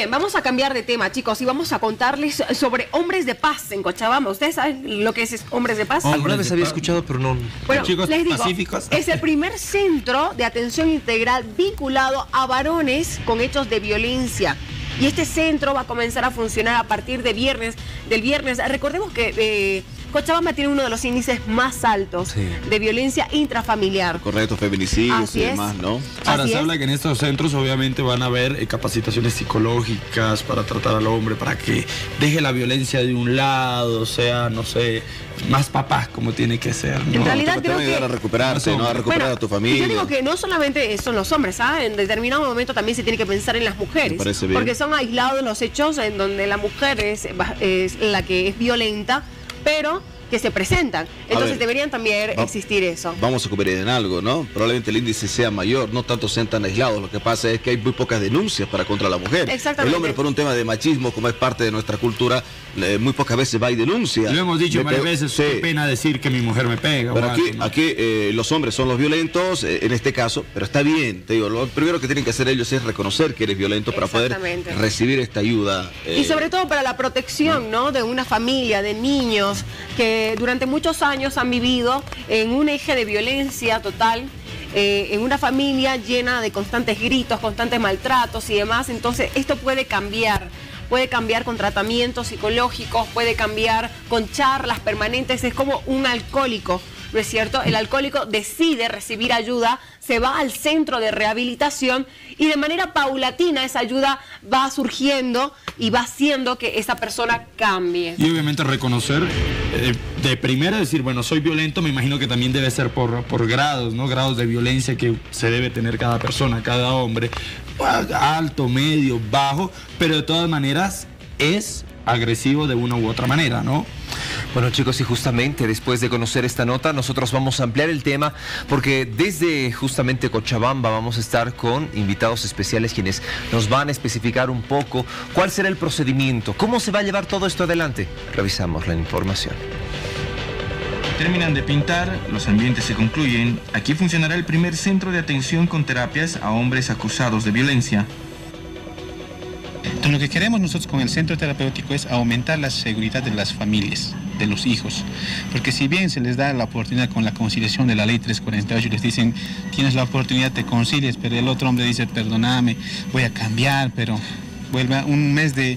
Bien, vamos a cambiar de tema, chicos, y vamos a contarles sobre Hombres de Paz en Cochabamba. ¿Ustedes saben lo que es Hombres de Paz? Alguna vez había escuchado, pero no. Bueno, chicos les digo, pacíficos. es el primer centro de atención integral vinculado a varones con hechos de violencia. Y este centro va a comenzar a funcionar a partir del viernes. Recordemos que Cochabamba tiene uno de los índices más altos de violencia intrafamiliar. Correcto, feminicidios y demás, ¿no? Ahora se habla que en estos centros obviamente van a haber capacitaciones psicológicas para tratar al hombre, para que deje la violencia de un lado, sea, no sé, más papás como tiene que ser, ¿no? En realidad Te va a ayudar a recuperarse, ¿no? A recuperar a tu familia. Yo digo que no solamente son los hombres, ¿sabes? En determinado momento también se tiene que pensar en las mujeres. Me parece bien. Porque son aislados los hechos en donde la mujer es la que es violenta, pero que se presentan. Entonces deberían también existir eso. Vamos a cubrir en algo, ¿no? Probablemente el índice sea mayor, no tanto sean tan aislados. Lo que pasa es que hay muy pocas denuncias contra la mujer. Exactamente. El hombre, por un tema de machismo, como es parte de nuestra cultura, muy pocas veces va y denuncia. Lo hemos dicho varias veces, qué pena decir que mi mujer me pega. Pero algo, aquí los hombres son los violentos, en este caso, pero está bien, te digo, lo primero que tienen que hacer ellos es reconocer que eres violento para poder recibir esta ayuda. Y sobre todo para la protección, ¿no? De una familia, de niños que durante muchos años han vivido en un eje de violencia total, en una familia llena de constantes gritos, constantes maltratos y demás. Entonces esto puede cambiar con tratamientos psicológicos, puede cambiar con charlas permanentes. Es como un alcohólico, ¿no es cierto? El alcohólico decide recibir ayuda, se va al centro de rehabilitación y de manera paulatina esa ayuda va surgiendo y va haciendo que esa persona cambie. Y obviamente reconocer, de primera decir, bueno, soy violento, me imagino que también debe ser por grados, ¿no? Grados de violencia que se debe tener cada persona, cada hombre, alto, medio, bajo, pero de todas maneras es agresivo de una u otra manera, ¿no? Bueno, chicos, y justamente después de conocer esta nota, nosotros vamos a ampliar el tema porque desde justamente Cochabamba vamos a estar con invitados especiales quienes nos van a especificar un poco cuál será el procedimiento, cómo se va a llevar todo esto adelante. Revisamos la información. Terminan de pintar, los ambientes se concluyen. Aquí funcionará el primer centro de atención con terapias a hombres acusados de violencia. Entonces, lo que queremos nosotros con el centro terapéutico es aumentar la seguridad de las familias, de los hijos. Porque si bien se les da la oportunidad con la conciliación de la ley 348, les dicen, tienes la oportunidad, te concilies, pero el otro hombre dice, perdóname, voy a cambiar, pero vuelve a un mes de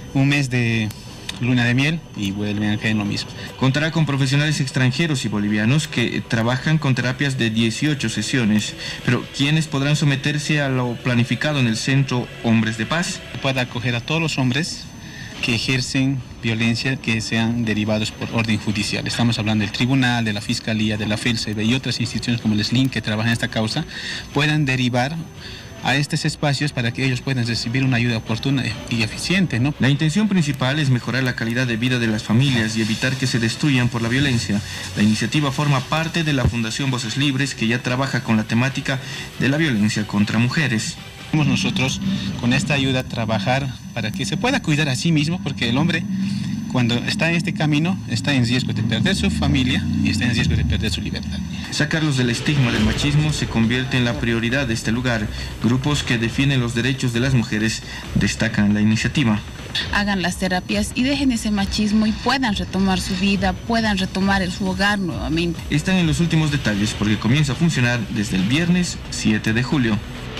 luna de miel y vuelven a caer en lo mismo. Contará con profesionales extranjeros y bolivianos que trabajan con terapias de 18 sesiones, pero ¿quiénes podrán someterse a lo planificado en el Centro Hombres de Paz? Puede acoger a todos los hombres que ejercen violencia que sean derivados por orden judicial. Estamos hablando del tribunal, de la fiscalía, de la FELCEB y otras instituciones como el SLIN que trabajan en esta causa, puedan derivar a estos espacios para que ellos puedan recibir una ayuda oportuna y eficiente, ¿no? La intención principal es mejorar la calidad de vida de las familias y evitar que se destruyan por la violencia. La iniciativa forma parte de la Fundación Voces Libres, que ya trabaja con la temática de la violencia contra mujeres. Nosotros con esta ayuda trabajar para que se pueda cuidar a sí mismo, porque el hombre cuando está en este camino está en riesgo de perder su familia y está en riesgo de perder su libertad. Sacarlos del estigma del machismo se convierte en la prioridad de este lugar. Grupos que defienden los derechos de las mujeres destacan la iniciativa. Hagan las terapias y dejen ese machismo y puedan retomar su vida, puedan retomar su hogar nuevamente. Están en los últimos detalles porque comienza a funcionar desde el viernes 7 de julio.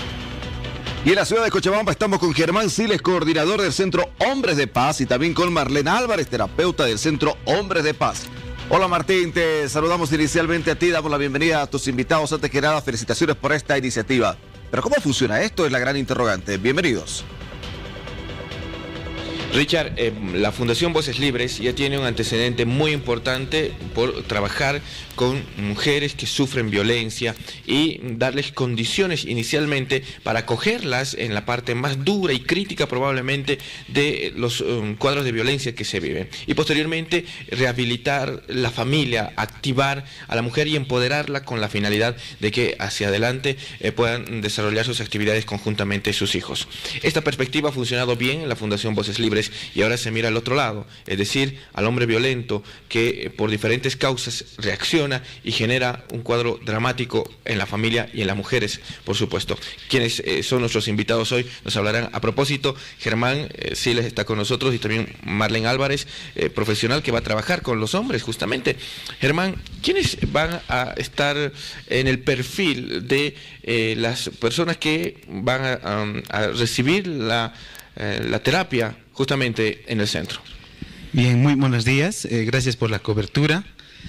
Y en la ciudad de Cochabamba estamos con Germán Siles, coordinador del Centro Hombres de Paz, y también con Marlene Álvarez, terapeuta del Centro Hombres de Paz. Hola Martín, te saludamos inicialmente a ti, damos la bienvenida a tus invitados. Antes que nada, felicitaciones por esta iniciativa. Pero ¿cómo funciona esto? Es la gran interrogante. Bienvenidos. Richard, la Fundación Voces Libres ya tiene un antecedente muy importante por trabajar con mujeres que sufren violencia y darles condiciones inicialmente para acogerlas en la parte más dura y crítica probablemente de los cuadros de violencia que se viven. Y posteriormente rehabilitar la familia, activar a la mujer y empoderarla con la finalidad de que hacia adelante puedan desarrollar sus actividades conjuntamente sus hijos. Esta perspectiva ha funcionado bien en la Fundación Voces Libres libres, y ahora se mira al otro lado, es decir, al hombre violento que por diferentes causas reacciona y genera un cuadro dramático en la familia y en las mujeres, por supuesto. Quienes son nuestros invitados hoy nos hablarán a propósito. Germán Siles está con nosotros y también Marlene Álvarez, profesional que va a trabajar con los hombres justamente. Germán, ¿quiénes van a estar en el perfil de las personas que van a recibir la terapia justamente en el centro? Bien, muy buenos días, gracias por la cobertura.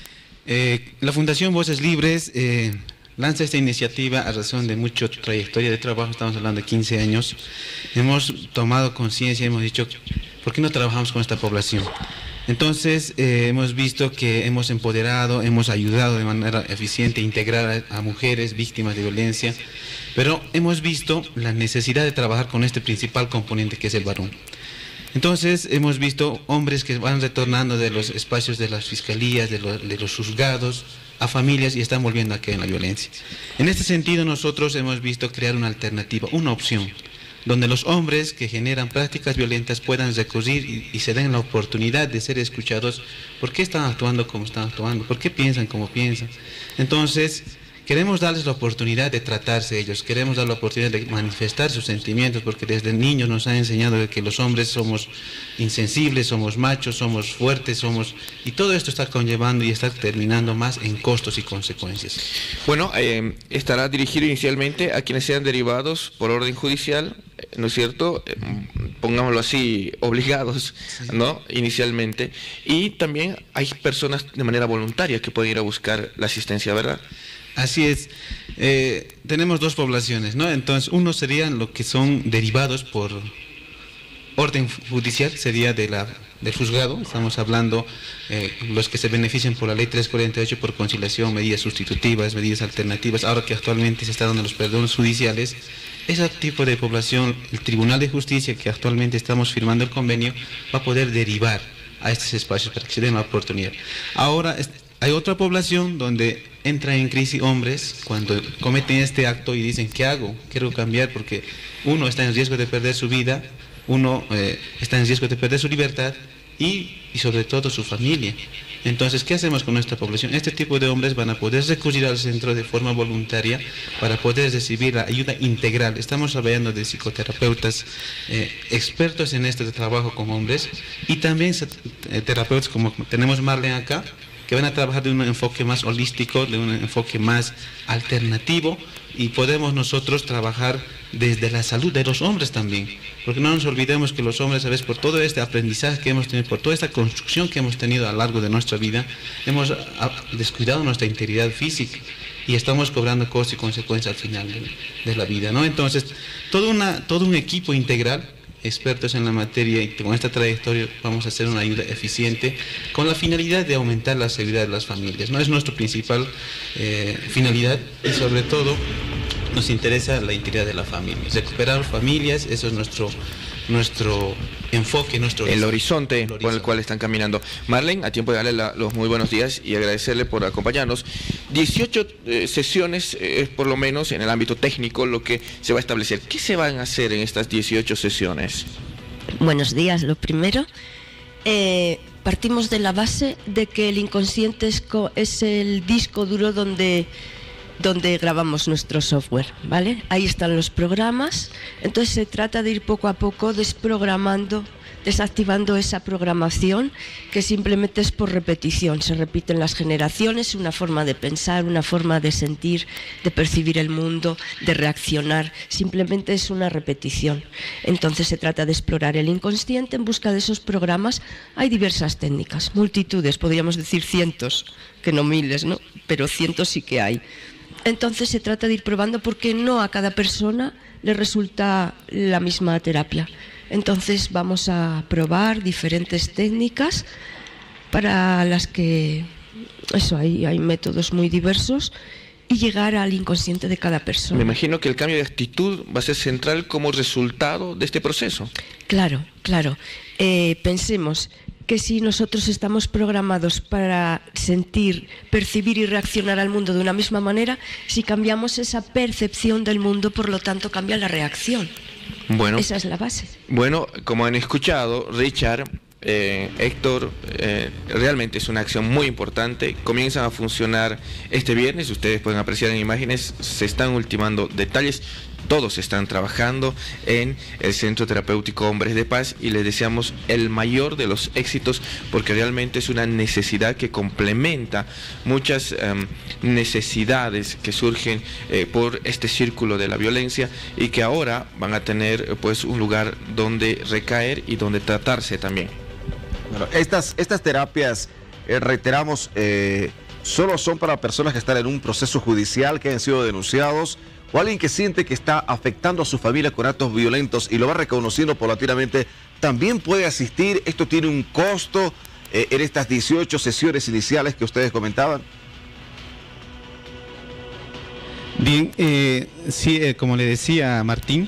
La Fundación Voces Libres lanza esta iniciativa a razón de mucha trayectoria de trabajo, estamos hablando de 15 años. Hemos tomado conciencia, hemos dicho, ¿por qué no trabajamos con esta población? Entonces hemos visto que hemos empoderado, hemos ayudado de manera eficiente a integrar a mujeres víctimas de violencia, pero hemos visto la necesidad de trabajar con este principal componente que es el varón. Entonces hemos visto hombres que van retornando de los espacios de las fiscalías, de los juzgados, a familias y están volviendo a caer en la violencia. En este sentido nosotros hemos visto crear una alternativa, una opción, donde los hombres que generan prácticas violentas puedan recurrir y se den la oportunidad de ser escuchados. ¿Por qué están actuando como están actuando? ¿Por qué piensan como piensan? Entonces, queremos darles la oportunidad de tratarse ellos, queremos dar la oportunidad de manifestar sus sentimientos, porque desde niños nos han enseñado que los hombres somos insensibles, somos machos, somos fuertes, y todo esto está conllevando y está terminando más en costos y consecuencias. Bueno, estará dirigido inicialmente a quienes sean derivados por orden judicial, ¿no es cierto? Pongámoslo así, obligados, ¿no? Inicialmente. Y también hay personas de manera voluntaria que pueden ir a buscar la asistencia, ¿verdad? Así es. Tenemos dos poblaciones, ¿no? Entonces, uno serían los que son derivados por orden judicial, sería del juzgado. Estamos hablando los que se benefician por la ley 348 por conciliación, medidas sustitutivas, medidas alternativas, ahora que actualmente se está dando los perdones judiciales. Ese tipo de población, el Tribunal de Justicia, que actualmente estamos firmando el convenio, va a poder derivar a estos espacios para que se den la oportunidad. Ahora, hay otra población donde entran en crisis hombres cuando cometen este acto y dicen, ¿qué hago? Quiero cambiar porque uno está en riesgo de perder su vida, uno está en riesgo de perder su libertad y sobre todo su familia. Entonces, ¿qué hacemos con nuestra población? Este tipo de hombres van a poder recurrir al centro de forma voluntaria para poder recibir la ayuda integral. Estamos hablando de psicoterapeutas expertos en este trabajo con hombres y también terapeutas como tenemos Marlene acá, que van a trabajar de un enfoque más holístico, de un enfoque más alternativo, y podemos nosotros trabajar desde la salud de los hombres también, porque no nos olvidemos que los hombres, a veces, por todo este aprendizaje que hemos tenido, por toda esta construcción que hemos tenido a lo largo de nuestra vida, hemos descuidado nuestra integridad física y estamos cobrando costos y consecuencias al final de la vida, ¿no? Entonces, todo un equipo integral, expertos en la materia, y con esta trayectoria vamos a hacer una ayuda eficiente con la finalidad de aumentar la seguridad de las familias, ¿no? Es nuestra principal finalidad, y sobre todo nos interesa la integridad de la familia, recuperar familias. Eso es nuestro enfoque, el horizonte por el cual están caminando. Marlene, a tiempo de darle los muy buenos días y agradecerle por acompañarnos. 18 sesiones, por lo menos en el ámbito técnico, lo que se va a establecer. ¿Qué se van a hacer en estas 18 sesiones? Buenos días. Lo primero, partimos de la base de que el inconsciente es el disco duro donde grabamos nuestro software, ¿vale? Ahí están los programas. Entonces se trata de ir poco a poco desprogramando, desactivando esa programación que simplemente es por repetición. Se repiten las generaciones, una forma de pensar, una forma de sentir, de percibir el mundo, de reaccionar. Simplemente es una repetición. Entonces se trata de explorar el inconsciente en busca de esos programas. Hay diversas técnicas, multitudes, podríamos decir cientos, que no miles, ¿no? Pero cientos sí que hay. Entonces se trata de ir probando, porque no a cada persona le resulta la misma terapia. Entonces vamos a probar diferentes técnicas para las que hay métodos muy diversos, y llegar al inconsciente de cada persona. Me imagino que el cambio de actitud va a ser central como resultado de este proceso. Claro. Pensemos que si nosotros estamos programados para sentir, percibir y reaccionar al mundo de una misma manera, si cambiamos esa percepción del mundo, por lo tanto cambia la reacción. Bueno, esa es la base. Bueno, como han escuchado, Richard, Héctor, realmente es una acción muy importante. Comienzan a funcionar este viernes, ustedes pueden apreciar en imágenes, se están ultimando detalles. Todos están trabajando en el Centro Terapéutico Hombres de Paz y les deseamos el mayor de los éxitos, porque realmente es una necesidad que complementa muchas necesidades que surgen por este círculo de la violencia, y que ahora van a tener pues un lugar donde recaer y donde tratarse también. Bueno, estas terapias, reiteramos, solo son para personas que están en un proceso judicial, que han sido denunciados, o alguien que siente que está afectando a su familia con actos violentos y lo va reconociendo paulatinamente. También puede asistir. Esto tiene un costo en estas 18 sesiones iniciales que ustedes comentaban. Bien, sí, como le decía Martín,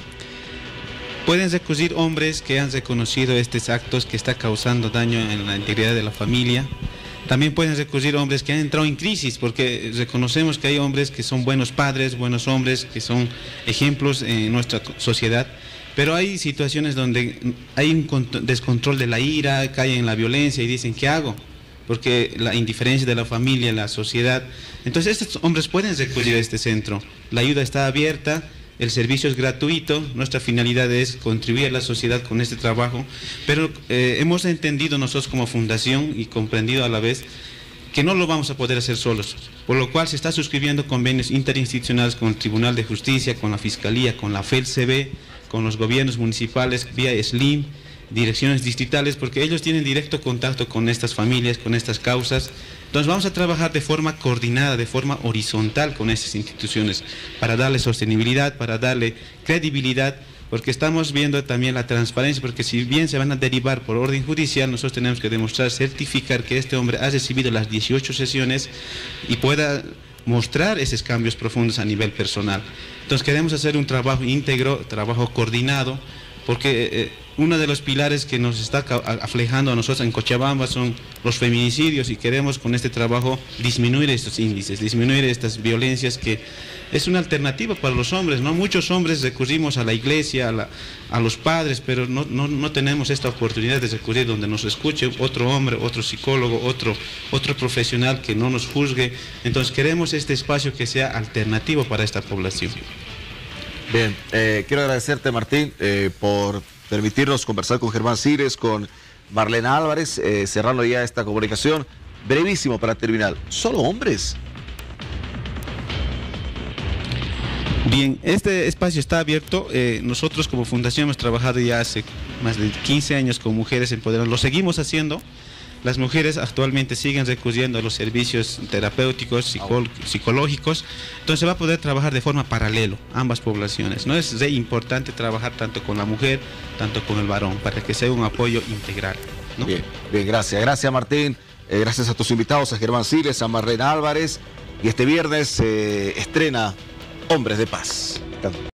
pueden recurrir hombres que han reconocido estos actos que está causando daño en la integridad de la familia. También pueden recurrir hombres que han entrado en crisis, porque reconocemos que hay hombres que son buenos padres, buenos hombres, que son ejemplos en nuestra sociedad, pero hay situaciones donde hay un descontrol de la ira, caen en la violencia y dicen, ¿qué hago? Porque la indiferencia de la familia, la sociedad. Entonces estos hombres pueden recurrir a este centro. La ayuda está abierta. El servicio es gratuito, nuestra finalidad es contribuir a la sociedad con este trabajo, pero hemos entendido nosotros como fundación y comprendido a la vez que no lo vamos a poder hacer solos, por lo cual se está suscribiendo convenios interinstitucionales con el Tribunal de Justicia, con la Fiscalía, con la FELCB, con los gobiernos municipales, vía SLIM, direcciones distritales, porque ellos tienen directo contacto con estas familias, con estas causas. Entonces vamos a trabajar de forma coordinada, de forma horizontal con estas instituciones, para darle sostenibilidad, para darle credibilidad, porque estamos viendo también la transparencia, porque si bien se van a derivar por orden judicial, nosotros tenemos que demostrar, certificar que este hombre ha recibido las 18 sesiones y pueda mostrar esos cambios profundos a nivel personal. Entonces queremos hacer un trabajo íntegro, trabajo coordinado, porque uno de los pilares que nos está aflejando a nosotros en Cochabamba son los feminicidios, y queremos con este trabajo disminuir estos índices, disminuir estas violencias, que es una alternativa para los hombres, ¿no? Muchos hombres recurrimos a la iglesia, a los padres, pero no tenemos esta oportunidad de recurrir donde nos escuche otro hombre, otro psicólogo, otro profesional que no nos juzgue. Entonces queremos este espacio que sea alternativo para esta población. Bien, quiero agradecerte, Martín, por permitirnos conversar con Germán Siles, con Marlene Álvarez, cerrando ya esta comunicación. Brevísimo para terminar, ¿solo hombres? Bien, este espacio está abierto. Nosotros como fundación hemos trabajado ya hace más de 15 años con mujeres empoderadas. Lo seguimos haciendo. Las mujeres actualmente siguen recurriendo a los servicios terapéuticos, psicológicos. Entonces se va a poder trabajar de forma paralela ambas poblaciones. No es importante trabajar tanto con la mujer, tanto con el varón, para que sea un apoyo integral, ¿no? Bien, gracias. Gracias, Martín. Gracias a tus invitados, a Germán Siles, a Marlene Álvarez. Y este viernes se estrena Hombres de Paz.